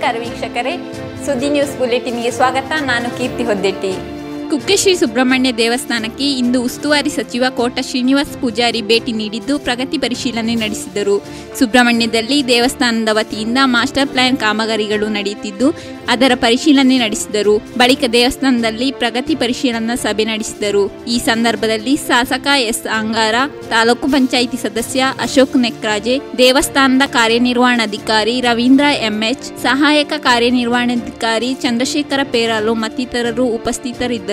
ನಮಸ್ಕಾರ ವೀಕ್ಷಕರೇ, ಸುದ್ದಿ ನ್ಯೂಸ್ ಬುಲೆಟಿನ್ಗೆ ಸ್ವಾಗತ. ನಾನು ಕೀರ್ತಿ ಹೊದ್ದೆಟ್ಟಿ. ಕುಕ್ಕೆ ಶ್ರೀ ಸುಬ್ರಹ್ಮಣ್ಯ ದೇವಸ್ಥಾನಕ್ಕೆ ಇಂದು ಉಸ್ತುವಾರಿ ಸಚಿವ ಕೋಟ ಶ್ರೀನಿವಾಸ್ ಪೂಜಾರಿ ಭೇಟಿ ನೀಡಿದ್ದು ಪ್ರಗತಿ ಪರಿಶೀಲನೆ ನಡೆಸಿದರು. ಸುಬ್ರಹ್ಮಣ್ಯದಲ್ಲಿ ದೇವಸ್ಥಾನದ ವತಿಯಿಂದ ಮಾಸ್ಟರ್ ಪ್ಲಾನ್ ಕಾಮಗಾರಿಗಳು ನಡೆಯುತ್ತಿದ್ದು ಅದರ ಪರಿಶೀಲನೆ ನಡೆಸಿದರು. ಬಳಿಕ ದೇವಸ್ಥಾನದಲ್ಲಿ ಪ್ರಗತಿ ಪರಿಶೀಲನಾ ಸಭೆ ನಡೆಸಿದರು. ಈ ಸಂದರ್ಭದಲ್ಲಿ ಶಾಸಕ ಎಸ್ ಅಂಗಾರ, ತಾಲೂಕು ಪಂಚಾಯಿತಿ ಸದಸ್ಯ ಅಶೋಕ್ ನೆಕ್ರಾಜೆ, ದೇವಸ್ಥಾನದ ಕಾರ್ಯನಿರ್ವಹಣಾಧಿಕಾರಿ ರವೀಂದ್ರ ಎಂಎಚ್, ಸಹಾಯಕ ಕಾರ್ಯನಿರ್ವಹಣಾಧಿಕಾರಿ ಚಂದ್ರಶೇಖರ ಪೇರಾಲು ಮತ್ತಿತರರು ಉಪಸ್ಥಿತರಿದ್ದರು.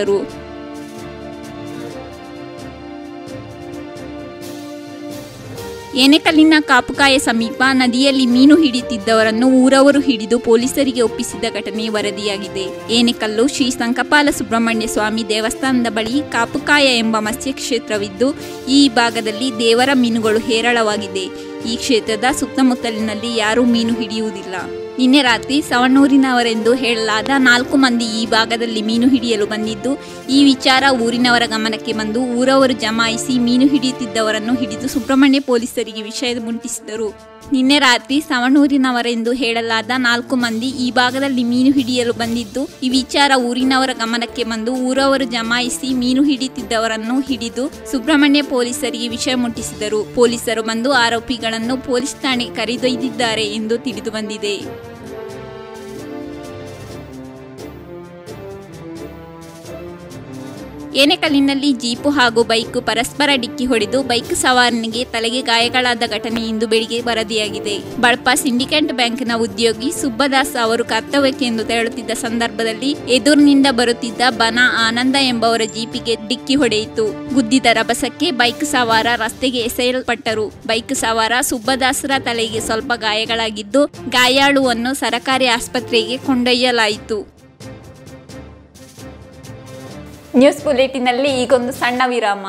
ಏನೆಕಲ್ಲಿನ ಕಾಪುಕಾಯ ಸಮೀಪ ನದಿಯಲ್ಲಿ ಮೀನು ಹಿಡಿಯುತ್ತಿದ್ದವರನ್ನು ಊರವರು ಹಿಡಿದು ಪೊಲೀಸರಿಗೆ ಒಪ್ಪಿಸಿದ ಘಟನೆ ವರದಿಯಾಗಿದೆ. ಏನೆಕಲ್ಲು ಶ್ರೀ ಸಂಕಪಾಲ ಸುಬ್ರಹ್ಮಣ್ಯ ಸ್ವಾಮಿ ದೇವಸ್ಥಾನದ ಬಳಿ ಕಾಪುಕಾಯ ಎಂಬ ಮತ್ಸ್ಯ ಕ್ಷೇತ್ರವಿದ್ದು ಈ ಭಾಗದಲ್ಲಿ ದೇವರ ಮೀನುಗಳು ಹೇರಳವಾಗಿದೆ. ಈ ಕ್ಷೇತ್ರದ ಸುತ್ತಮುತ್ತಲಿನಲ್ಲಿ ಯಾರೂ ಮೀನು ಹಿಡಿಯುವುದಿಲ್ಲ. ನಿನ್ನೆ ರಾತ್ರಿ ಸವಣೂರಿನವರೆಂದು ಹೇಳಲಾದ 4 ಮಂದಿ ಈ ಭಾಗದಲ್ಲಿ ಮೀನು ಹಿಡಿಯಲು ಬಂದಿದ್ದು ಈ ವಿಚಾರ ಊರಿನವರ ಗಮನಕ್ಕೆ ಬಂದು ಊರವರು ಜಮಾಯಿಸಿ ಮೀನು ಹಿಡಿಯುತ್ತಿದ್ದವರನ್ನು ಹಿಡಿದು ಸುಬ್ರಹ್ಮಣ್ಯ ಪೊಲೀಸರಿಗೆ ವಿಷಯ ಮುಟ್ಟಿಸಿದರು. ನಿನ್ನೆ ರಾತ್ರಿ ಸವಣೂರಿನವರೆಂದು ಹೇಳಲಾದ 4 ಮಂದಿ ಈ ಭಾಗದಲ್ಲಿ ಮೀನು ಹಿಡಿಯಲು ಬಂದಿದ್ದು ಈ ವಿಚಾರ ಊರಿನವರ ಗಮನಕ್ಕೆ ಬಂದು ಊರವರು ಜಮಾಯಿಸಿ ಮೀನು ಹಿಡಿಯುತ್ತಿದ್ದವರನ್ನು ಹಿಡಿದು ಸುಬ್ರಹ್ಮಣ್ಯ ಪೊಲೀಸರಿಗೆ ವಿಷಯ ಮುಟ್ಟಿಸಿದರು. ಪೊಲೀಸರು ಬಂದು ಆರೋಪಿಗಳನ್ನು ಪೊಲೀಸ್ ಠಾಣೆಗೆ ಕರೆದೊಯ್ದಿದ್ದಾರೆ ಎಂದು ತಿಳಿದು ಬಂದಿದೆ. ಏನೆಕಲ್ಲಿನಲ್ಲಿ ಜೀಪು ಹಾಗೂ ಬೈಕು ಪರಸ್ಪರ ಡಿಕ್ಕಿ ಹೊಡೆದು ಬೈಕ್ ಸವಾರನಿಗೆ ತಲೆಗೆ ಗಾಯಗಳಾದ ಘಟನೆ ಇಂದು ಬೆಳಿಗ್ಗೆ ವರದಿಯಾಗಿದೆ. ಬಳಪ ಸಿಂಡಿಕೇಟ್ ಬ್ಯಾಂಕ್ನ ಉದ್ಯೋಗಿ ಸುಬ್ಬದಾಸ್ ಅವರು ಕರ್ತವ್ಯಕ್ಕೆಂದು ತೆರಳುತ್ತಿದ್ದ ಸಂದರ್ಭದಲ್ಲಿ ಎದುರಿನಿಂದ ಬರುತ್ತಿದ್ದ ಬನ ಆನಂದ ಎಂಬವರ ಜೀಪಿಗೆ ಡಿಕ್ಕಿ ಹೊಡೆಯಿತು. ಗುದ್ದಿದ ರಭಸಕ್ಕೆ ಬೈಕ್ ಸವಾರ ರಸ್ತೆಗೆ ಎಸೆಯಲ್ಪಟ್ಟರು. ಬೈಕ್ ಸವಾರ ಸುಬ್ಬದಾಸರ ತಲೆಗೆ ಸ್ವಲ್ಪ ಗಾಯಗಳಾಗಿದ್ದು ಗಾಯಾಳುವನ್ನು ಸರಕಾರಿ ಆಸ್ಪತ್ರೆಗೆ ಕೊಂಡೊಯ್ಯಲಾಯಿತು. ನ್ಯೂಸ್ ಬುಲೆಟಿನಲ್ಲಿ ಈಗೊಂದು ಸಣ್ಣ ವಿರಾಮ.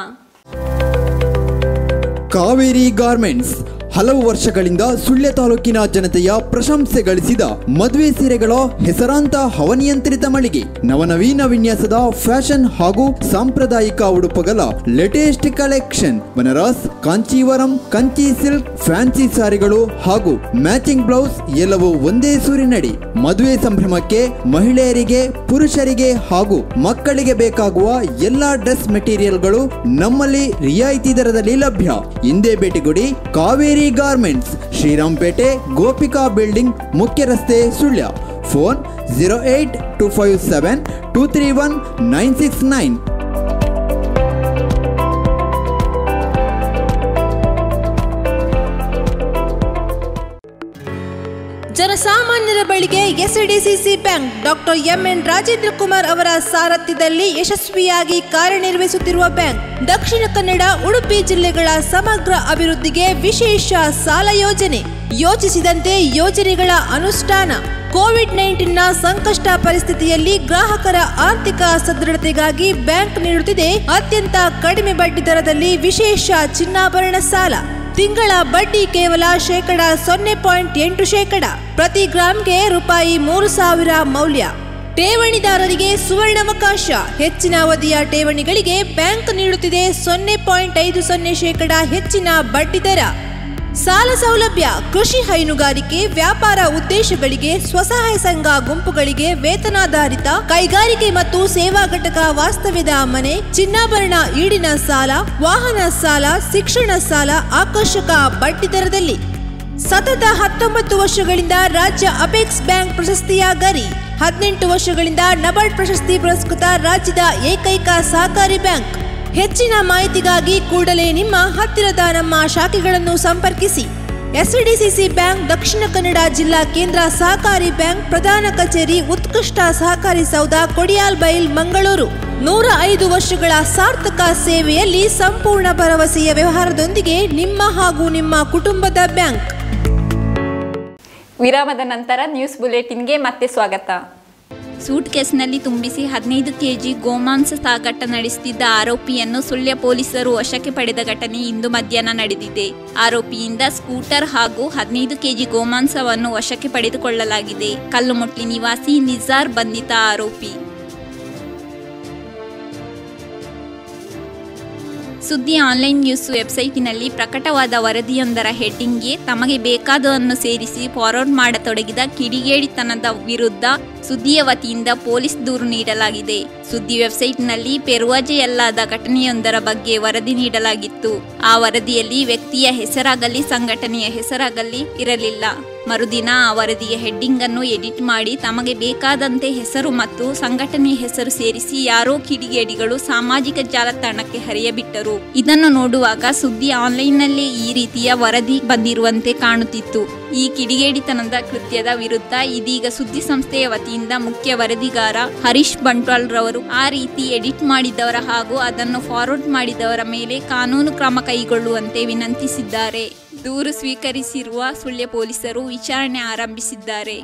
ಕಾವೇರಿ ಗಾರ್ಮೆಂಟ್ಸ್ ಹಲವು ವರ್ಷಗಳಿಂದ ಸುಳ್ಯ ತಾಲೂಕಿನ ಜನತೆಯ ಪ್ರಶಂಸೆ ಗಳಿಸಿದ ಮದುವೆ ಸೀರೆಗಳ ಹೆಸರಾಂತ ಹವನಿಯಂತ್ರಿತ ಮಳಿಗೆ. ನವನವೀನ ವಿನ್ಯಾಸದ ಫ್ಯಾಷನ್ ಹಾಗೂ ಸಾಂಪ್ರದಾಯಿಕ ಉಡುಪುಗಳ latest collection. Banaras, Kanjeevaram, Kanchi silk, fancy ಸಾರಿಗಳು ಹಾಗೂ ಮ್ಯಾಚಿಂಗ್ ಬ್ಲೌಸ್ ಎಲ್ಲವೂ ಒಂದೇ ಸೂರಿನಡಿ. ಮದುವೆ ಸಂಭ್ರಮಕ್ಕೆ ಮಹಿಳೆಯರಿಗೆ, ಪುರುಷರಿಗೆ ಹಾಗೂ ಮಕ್ಕಳಿಗೆ ಬೇಕಾಗುವ ಎಲ್ಲಾ ಡ್ರೆಸ್ ಮೆಟೀರಿಯಲ್ಗಳು ನಮ್ಮಲ್ಲಿ ರಿಯಾಯಿತಿ ದರದಲ್ಲಿ ಲಭ್ಯ. ಹಿಂದೆ ಭೇಟಿಗೊಡಿ ಕಾವೇರಿ ಗಾರ್ಮೆಂಟ್ಸ್, ಶ್ರೀರಾಂಪೇಟೆ, ಗೋಪಿಕಾ ಬಿಲ್ಡಿಂಗ್, ಮುಖ್ಯ ರಸ್ತೆ, ಸುಳ್ಯ. ಫೋನ್ 08257231969. ಜನಸಾಮಾನ್ಯರ ಬಳಿಗೆ SDCC bank doctor MN Rajendra Kumar ಅವರ ಸಾರಥ್ಯದಲ್ಲಿ ಯಶಸ್ವಿಯಾಗಿ ಕಾರ್ಯನಿರ್ವಹಿಸುತ್ತಿರುವ ಬ್ಯಾಂಕ್. ದಕ್ಷಿಣ ಕನ್ನಡ, ಉಡುಪಿ ಜಿಲ್ಲೆಗಳ ಸಮಗ್ರ ಅಭಿವೃದ್ಧಿಗೆ ವಿಶೇಷ ಸಾಲ ಯೋಜನೆ, ಯೋಚಿಸಿದಂತೆ ಯೋಜನೆಗಳ ಅನುಷ್ಠಾನ. ಕೋವಿಡ್-19ನ ಸಂಕಷ್ಟ ಪರಿಸ್ಥಿತಿಯಲ್ಲಿ ಗ್ರಾಹಕರ ಆರ್ಥಿಕ ಸದೃಢತೆಗಾಗಿ ಬ್ಯಾಂಕ್ ನೀಡುತ್ತಿದೆ ಅತ್ಯಂತ ಕಡಿಮೆ ಬಡ್ಡಿ ದರದಲ್ಲಿ ವಿಶೇಷ ಚಿನ್ನಾಭರಣ ಸಾಲ. ತಿಂಗಳ ಬಡ್ಡಿ ಕೇವಲ 0.8%. ಪ್ರತಿ ಗ್ರಾಂಗೆ ರೂಪಾಯಿ 3,000 ಮೌಲ್ಯ. ಠೇವಣಿದಾರರಿಗೆ ಸುವರ್ಣಾವಕಾಶ. ಹೆಚ್ಚಿನ ಅವಧಿಯ ಠೇವಣಿಗಳಿಗೆ ಬ್ಯಾಂಕ್ ನೀಡುತ್ತಿದೆ 0.50% ಹೆಚ್ಚಿನ ಬಡ್ಡಿ ದರ. ಸಾಲ ಸೌಲಭ್ಯ ಕೃಷಿ, ಹೈನುಗಾರಿಕೆ, ವ್ಯಾಪಾರ ಉದ್ದೇಶಗಳಿಗೆ, ಸ್ವಸಹಾಯ ಸಂಘ ಗುಂಪುಗಳಿಗೆ, ವೇತನಾಧಾರಿತ ಕೈಗಾರಿಕೆ ಮತ್ತು ಸೇವಾ ಘಟಕ, ವಾಸ್ತವ್ಯದ ಮನೆ, ಚಿನ್ನಾಭರಣ ಈಡಿನ ಸಾಲ, ವಾಹನ ಸಾಲ, ಶಿಕ್ಷಣ ಸಾಲ ಆಕರ್ಷಕ ಬಡ್ಡಿ ದರದಲ್ಲಿ. ಸತತ 19 ವರ್ಷಗಳಿಂದ ರಾಜ್ಯ ಅಪೆಕ್ಸ್ ಬ್ಯಾಂಕ್ ಪ್ರಶಸ್ತಿಯ ಗರಿ. 18 ವರ್ಷಗಳಿಂದ ನಬಾರ್ಡ್ ಪ್ರಶಸ್ತಿ ಪುರಸ್ಕೃತ ರಾಜ್ಯದ ಏಕೈಕ ಸಹಕಾರಿ ಬ್ಯಾಂಕ್. ಹೆಚ್ಚಿನ ಮಾಹಿತಿಗಾಗಿ ಕೂಡಲೇ ನಿಮ್ಮ ಹತ್ತಿರದ ನಮ್ಮ ಶಾಖೆಗಳನ್ನು ಸಂಪರ್ಕಿಸಿ. ಎಸ್ಡಿಸಿಸಿ ಬ್ಯಾಂಕ್, ದಕ್ಷಿಣ ಕನ್ನಡ ಜಿಲ್ಲಾ ಕೇಂದ್ರ ಸಹಕಾರಿ ಬ್ಯಾಂಕ್, ಪ್ರಧಾನ ಕಚೇರಿ, ಉತ್ಕೃಷ್ಟ ಸಹಕಾರಿ ಸೌಧ, ಕೊಡಿಯಾಲ್ ಬೈಲ್, ಮಂಗಳೂರು. 105 ವರ್ಷಗಳ ಸಾರ್ಥಕ ಸೇವೆಯಲ್ಲಿ ಸಂಪೂರ್ಣ ಭರವಸೆಯ ವ್ಯವಹಾರದೊಂದಿಗೆ ನಿಮ್ಮ ಹಾಗೂ ನಿಮ್ಮ ಕುಟುಂಬದ ಬ್ಯಾಂಕ್. ವಿರಾಮದ ನಂತರ ನ್ಯೂಸ್ ಬುಲೆಟಿನ್ಗೆ ಮತ್ತೆ ಸ್ವಾಗತ. ಸೂಟ್ ಕೇಸ್ನಲ್ಲಿ ತುಂಬಿಸಿ 15 ಕೆಜಿ ಗೋಮಾಂಸ ಸಾಗಾಟ ನಡೆಸುತ್ತಿದ್ದ ಆರೋಪಿಯನ್ನು ಸುಳ್ಯ ಪೊಲೀಸರು ವಶಕ್ಕೆ ಪಡೆದ ಘಟನೆ ಇಂದು ಮಧ್ಯಾಹ್ನ ನಡೆದಿದೆ. ಆರೋಪಿಯಿಂದ ಸ್ಕೂಟರ್ ಹಾಗೂ 15 ಕೆಜಿ ಗೋಮಾಂಸವನ್ನು ವಶಕ್ಕೆ ಪಡೆದುಕೊಳ್ಳಲಾಗಿದೆ. ಕಲ್ಲುಮುಟ್ಲಿ ನಿವಾಸಿ ನಿಜಾರ್ ಬಂಧಿತ ಆರೋಪಿ. ಸುದ್ದಿ ಆನ್ಲೈನ್ ನ್ಯೂಸ್ ವೆಬ್ಸೈಟಿನಲ್ಲಿ ಪ್ರಕಟವಾದ ವರದಿಯೊಂದರ ಹೆಡ್ಡಿಂಗ್ಗೆ ತಮಗೆ ಬೇಕಾದವನ್ನು ಸೇರಿಸಿ ಫಾರ್ವರ್ಡ್ ಮಾಡತೊಡಗಿದ ಕಿಡಿಗೇಡಿತನದ ವಿರುದ್ಧ ಸುದ್ದಿಯ ವತಿಯಿಂದ ಪೊಲೀಸ್ ದೂರು ನೀಡಲಾಗಿದೆ. ಸುದ್ದಿ ವೆಬ್ಸೈಟ್ನಲ್ಲಿ ಪೆರುವಾಜೆಯಲ್ಲಾದ ಘಟನೆಯೊಂದರ ಬಗ್ಗೆ ವರದಿ ನೀಡಲಾಗಿತ್ತು. ಆ ವರದಿಯಲ್ಲಿ ವ್ಯಕ್ತಿಯ ಹೆಸರಾಗಲಿ ಸಂಘಟನೆಯ ಹೆಸರಾಗಲಿ ಇರಲಿಲ್ಲ. ಮರುದಿನ ಆ ವರದಿಯ ಹೆಡ್ಡಿಂಗ್ ಅನ್ನು ಎಡಿಟ್ ಮಾಡಿ ತಮಗೆ ಬೇಕಾದಂತೆ ಹೆಸರು ಮತ್ತು ಸಂಘಟನೆಯ ಹೆಸರು ಸೇರಿಸಿ ಯಾರೋ ಕಿಡಿಗೇಡಿಗಳು ಸಾಮಾಜಿಕ ಜಾಲತಾಣಕ್ಕೆ ಹರಿಯಬಿಟ್ಟರು. ಇದನ್ನು ನೋಡುವಾಗ ಸುದ್ದಿ ಆನ್ಲೈನ್ನಲ್ಲೇ ಈ ರೀತಿಯ ವರದಿ ಬಂದಿರುವಂತೆ ಕಾಣುತ್ತಿತ್ತು. ಈ ಕಿಡಿಗೇಡಿತನದ ಕೃತ್ಯದ ವಿರುದ್ಧ ಇದೀಗ ಸುದ್ದಿ ಸಂಸ್ಥೆಯ ವತಿಯಿಂದ ಮುಖ್ಯ ವರದಿಗಾರ ಹರೀಶ್ ಬಂಟ್ವಾಲ್ ರವರು ಆ ರೀತಿ ಎಡಿಟ್ ಮಾಡಿದವರ ಹಾಗೂ ಅದನ್ನು ಫಾರ್ವರ್ಡ್ ಮಾಡಿದವರ ಮೇಲೆ ಕಾನೂನು ಕ್ರಮ ಕೈಗೊಳ್ಳುವಂತೆ ವಿನಂತಿಸಿದ್ದಾರೆ. ದೂರು ಸ್ವೀಕರಿಸಿರುವ ಸುಳ್ಯ ಪೊಲೀಸರು ವಿಚಾರಣೆ ಆರಂಭಿಸಿದ್ದಾರೆ.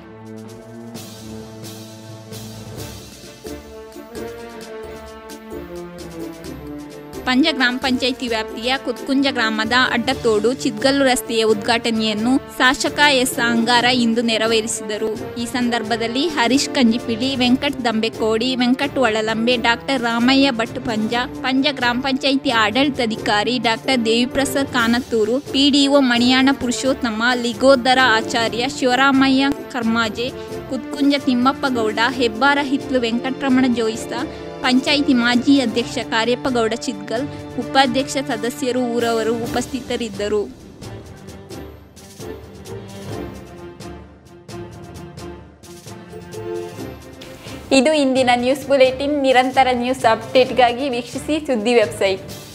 ಪಂಜ ಗ್ರಾಮ ಪಂಚಾಯಿತಿ ವ್ಯಾಪ್ತಿಯ ಕುತ್ಕುಂಜ ಗ್ರಾಮದ ಅಡ್ಡತೋಡು ಚಿದ್ಗಲ್ಲು ರಸ್ತೆಯ ಉದ್ಘಾಟನೆಯನ್ನು ಶಾಸಕ ಎಸ್ ಅಂಗಾರ ಇಂದು ನೆರವೇರಿಸಿದರು. ಈ ಸಂದರ್ಭದಲ್ಲಿ ಹರೀಶ್ ಕಂಜಿಪಿಳಿ, ವೆಂಕಟ್ ದಂಬೆಕೋಡಿ, ವೆಂಕಟ್ ಒಳಲಂಬೆ, ಡಾಕ್ಟರ್ ರಾಮಯ್ಯ ಭಟ್ ಪಂಜ ಗ್ರಾಮ ಪಂಚಾಯಿತಿ ಆಡಳಿತಾಧಿಕಾರಿ ಡಾಕ್ಟರ್ ದೇವಿಪ್ರಸಾದ್ ಕಾನತ್ತೂರು, ಪಿಡಿಒ ಮಣಿಯಾಣ ಪುರುಷೋತ್ತಮ, ಲಿಗೋದರ ಆಚಾರ್ಯ, ಶಿವರಾಮಯ್ಯ ಕರ್ಮಾಜೆ, ಕುತ್ಕುಂಜ ತಿಮ್ಮಪ್ಪ ಗೌಡ, ಹೆಬ್ಬಾರ ಹಿತ್ಲು ವೆಂಕಟರಮಣ ಜೋಯಿಸ, ಪಂಚಾಯಿತಿ ಮಾಜಿ ಅಧ್ಯಕ್ಷ ಕಾರ್ಯಪ್ಪ ಗೌಡ ಚಿದ್ಗಲ್, ಉಪಾಧ್ಯಕ್ಷ ಸದಸ್ಯರು ಊರವರು ಉಪಸ್ಥಿತರಿದ್ದರು. ಇದು ಇಂದಿನ ನ್ಯೂಸ್ ಬುಲೆಟಿನ್. ನಿರಂತರ ನ್ಯೂಸ್ ಅಪ್ಡೇಟ್ಗಾಗಿ ವೀಕ್ಷಿಸಿ ಸುದ್ದಿ ವೆಬ್ಸೈಟ್.